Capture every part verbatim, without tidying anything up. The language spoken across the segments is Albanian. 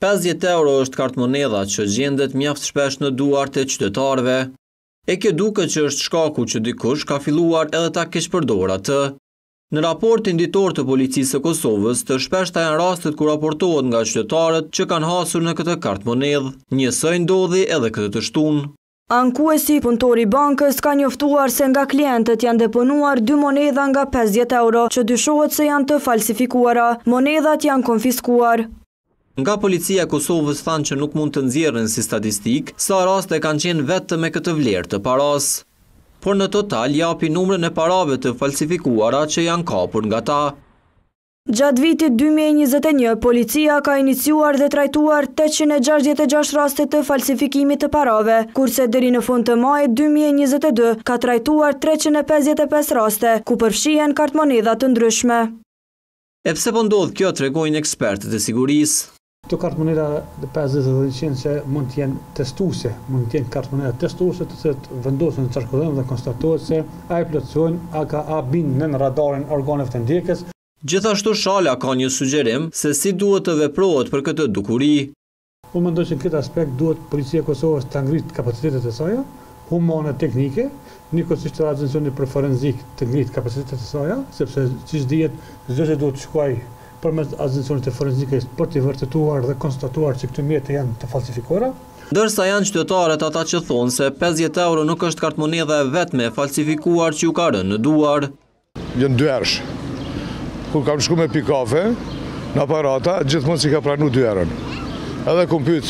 pesëdhjetë euro është kartmonedha që gjendet mjaft shpesh në duart e qytetarëve. E ke duket që është shkaku që dikush ka filluar edhe ta keqpërdor atë. Në raportin ditor të Policisë së Kosovës, të shpeshta janë rastet ku raportohet nga qytetarët që kanë hasur në këtë kartmonedhë. Njësoj ndodhi edhe këtë të shtunë. Ankuesi, punëtori i bankës, ka njoftuar se nga klientët janë deponuar dy monedha nga pesëdhjetë euro, që dyshohet se janë të falsifikuara. Monedhat janë konfiskuar. Nga Policia e Kosovës thanë që nuk mund të nxjerrin si statistikë sa raste kanë qenë vetëm me këtë vlerë të paras. Por në total japi numrin e parave të falsifikuara që janë kapur nga ta. Gjatë vitit dy mijë e njëzet e një, policia ka iniciuar dhe trajtuar tetëqind e gjashtëdhjetë e gjashtë raste të falsifikimit të parave, kurse deri në fund të majit dy mijë e njëzet e dy ka trajtuar treqind e pesëdhjetë e pesë raste, ku përfshihen kartmonedha të ndryshme. E pse po ndodh kjo, tregojnë ekspertët e sigurisë. Këto kartmonedha të pesëdhjetë qenë që mund të jenë testuese, mund të jenë kartmonedha testuese të cilët vendosen në qarkullim dhe konstatohet se a i plotësojnë, a ka a bin në radarin organeve të ndjekjes. Gjithashtu Shala ka një sugjerim se si duhet të veprohet për këtë dukuri. Unë mendoj që në këtë aspekt duhet Policia e Kosovës të ngritë kapacitetet e saj, humane teknike, njëkohësisht edhe agencioni për forenzik të ngritë kapacitetet e saj, sepse siç dihet, çdo gjë duhet të shkojë përmes agencionit të forenzikës për të vërtetuar dhe konstatuar që këto mjete janë të falsifikuara. Ndërsa janë qytetarët ata që thonë se pesëdhjetë euro nuk është kartmonedha e vetme e falsifikuar që ju ka rënë në duar. Janë dy erësh. Kur kam shku me pi kafe, në aparata, gjithmonë si ka pranu dy erën. Edhe kom pyet,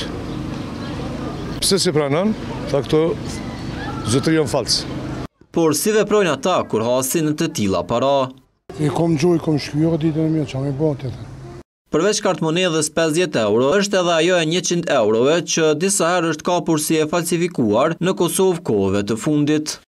pse si pranon? Tha këto zotëri janë falsë. Por si veprojnë ata kur hasin në të tilla para? I kom gjuj, kom shkjo ditën e mirë, që me botë. Përveç kartmonedhës pesëdhjetë euro, është edhe ajo e njëqind eurove që disa herë është kapur si e falsifikuar në Kosovë kohëve të fundit.